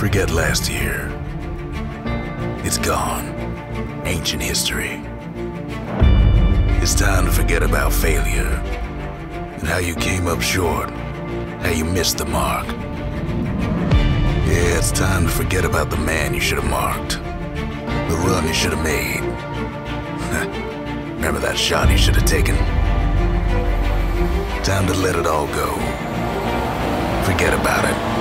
Forget last year. It's gone. Ancient history. It's time to forget about failure and how you came up short, how you missed the mark. Yeah, it's time to forget about the man you should have marked, the run you should have made. Remember that shot you should have taken? Time to let it all go. Forget about it.